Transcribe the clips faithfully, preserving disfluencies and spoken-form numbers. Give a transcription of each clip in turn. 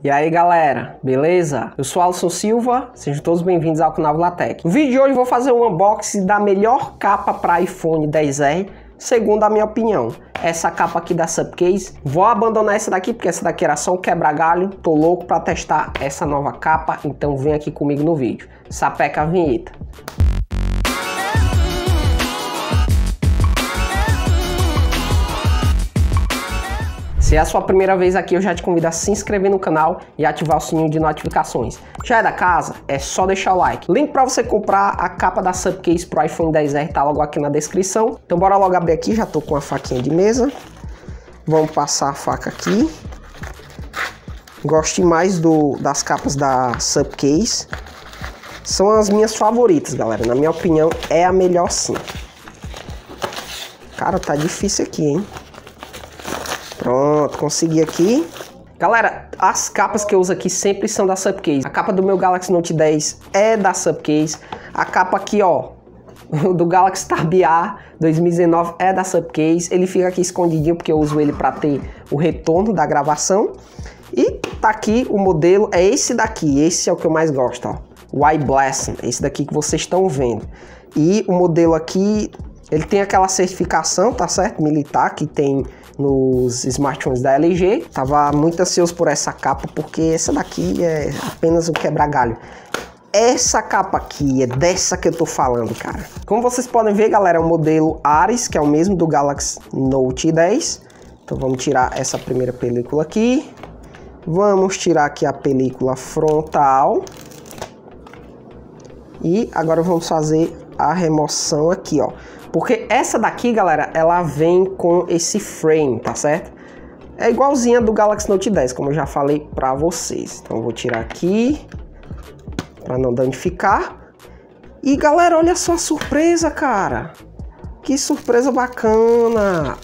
E aí galera, beleza? Eu sou Alisson Silva, sejam todos bem-vindos ao canal Vlatech. No vídeo de hoje eu vou fazer um unboxing da melhor capa para iPhone dez R, segundo a minha opinião. Essa capa aqui da Supcase. Vou abandonar essa daqui porque essa daqui era só um quebra-galho. Tô louco para testar essa nova capa, então vem aqui comigo no vídeo. Sapeca a vinheta. Se é a sua primeira vez aqui, eu já te convido a se inscrever no canal e ativar o sininho de notificações. Já é da casa? É só deixar o like. Link para você comprar a capa da Supcase pro iPhone dez R tá logo aqui na descrição. Então bora logo abrir aqui, já tô com a faquinha de mesa. Vamos passar a faca aqui. Gosto demais do, das capas da Supcase. São as minhas favoritas, galera. Na minha opinião, é a melhor sim. Cara, tá difícil aqui, hein? Pronto, consegui aqui. Galera, as capas que eu uso aqui sempre são da Supcase. A capa do meu Galaxy Note dez é da Supcase. A capa aqui, ó, do Galaxy Tab A dois mil e dezenove é da Supcase. Ele fica aqui escondidinho porque eu uso ele para ter o retorno da gravação. E tá aqui o modelo, é esse daqui. Esse é o que eu mais gosto, ó. O iBlessing, esse daqui que vocês estão vendo. E o modelo aqui, ele tem aquela certificação, tá certo? Militar, que tem nos smartphones da L G. Tava muito ansioso por essa capa, porque essa daqui é apenas um quebra-galho. Essa capa aqui, é dessa que eu tô falando, cara. Como vocês podem ver, galera, é o modelo Ares, que é o mesmo do Galaxy Note dez. Então vamos tirar essa primeira película aqui. Vamos tirar aqui a película frontal. E agora vamos fazer a remoção aqui, ó. Porque essa daqui, galera, ela vem com esse frame, tá certo? É igualzinha do Galaxy Note dez, como eu já falei pra vocês. Então eu vou tirar aqui, pra não danificar. E, galera, olha só a surpresa, cara. Que surpresa bacana.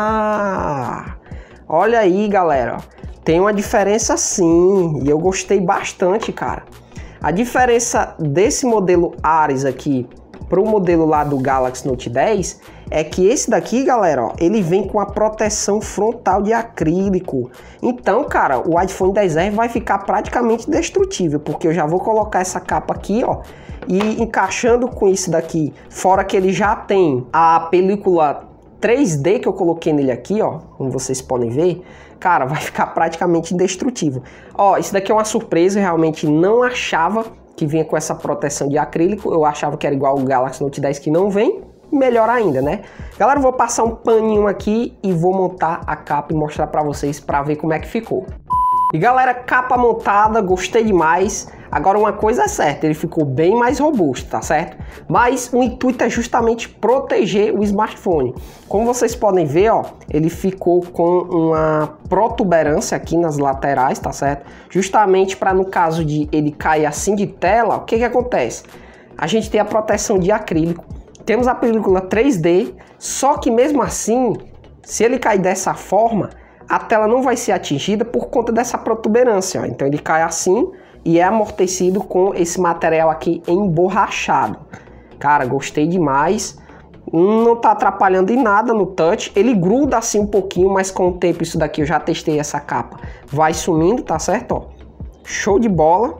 Ah! Olha aí, galera. Tem uma diferença sim, e eu gostei bastante, cara. A diferença desse modelo Ares aqui para o modelo lá do Galaxy Note dez é que esse daqui, galera, ó, ele vem com a proteção frontal de acrílico. Então, cara, o iPhone dez R vai ficar praticamente indestrutível, porque eu já vou colocar essa capa aqui, ó, e encaixando com isso daqui, fora que ele já tem a película três D que eu coloquei nele aqui, ó, como vocês podem ver, cara, vai ficar praticamente indestrutível. Ó, isso daqui é uma surpresa, eu realmente não achava que vinha com essa proteção de acrílico. Eu achava que era igual o Galaxy Note dez, que não vem. Melhor ainda, né? Galera, eu vou passar um paninho aqui e vou montar a capa e mostrar pra vocês pra ver como é que ficou. E galera, capa montada, gostei demais. Agora uma coisa é certa, ele ficou bem mais robusto, tá certo? Mas o intuito é justamente proteger o smartphone. Como vocês podem ver, ó, ele ficou com uma protuberância aqui nas laterais, tá certo? Justamente para no caso de ele cair assim de tela, o que que acontece? A gente tem a proteção de acrílico, temos a película três D, só que mesmo assim, se ele cair dessa forma, a tela não vai ser atingida por conta dessa protuberância, ó. Então ele cai assim e é amortecido com esse material aqui emborrachado. Cara, gostei demais. Não tá atrapalhando em nada no touch. Ele gruda assim um pouquinho, mas com o tempo isso daqui, eu já testei essa capa, vai sumindo, tá certo? Ó, show de bola.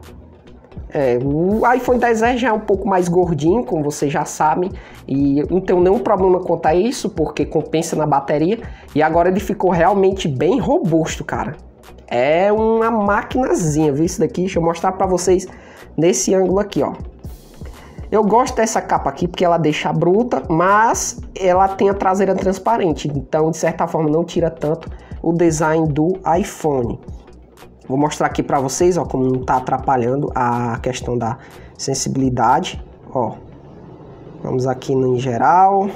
É, o iPhone dez R já é um pouco mais gordinho, como vocês já sabem, e não tenho nenhum problema quanto a isso, porque compensa na bateria. E agora ele ficou realmente bem robusto, cara. É uma maquinazinha, viu isso daqui? Deixa eu mostrar pra vocês nesse ângulo aqui, ó. Eu gosto dessa capa aqui porque ela deixa bruta, mas ela tem a traseira transparente, então de certa forma não tira tanto o design do iPhone. Vou mostrar aqui pra vocês, ó, como não tá atrapalhando a questão da sensibilidade, ó. Vamos aqui no em geral.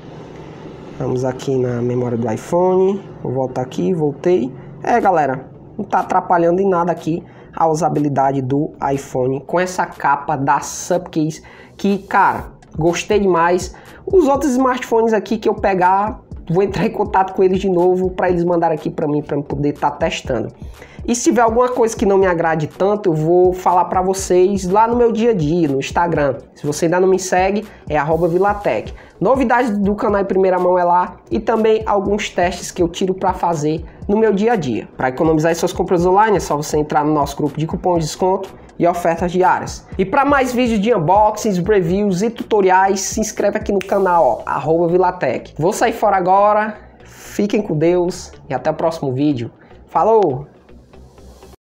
Vamos aqui na memória do iPhone. Vou voltar aqui, voltei. É, galera, não tá atrapalhando em nada aqui a usabilidade do iPhone com essa capa da Supcase, que, cara, gostei demais. Os outros smartphones aqui que eu pegar, vou entrar em contato com eles de novo para eles mandarem aqui para mim, para eu poder estar tá testando. E se tiver alguma coisa que não me agrade tanto, eu vou falar para vocês lá no meu dia a dia, no Instagram. Se você ainda não me segue, é arroba Vilatec. Novidades do canal em primeira mão é lá e também alguns testes que eu tiro para fazer no meu dia a dia. Para economizar em suas compras online, é só você entrar no nosso grupo de cupons de desconto e ofertas diárias. E para mais vídeos de unboxings, reviews e tutoriais, se inscreve aqui no canal, ó, arroba Vilatec. Vou sair fora agora, fiquem com Deus e até o próximo vídeo. Falou!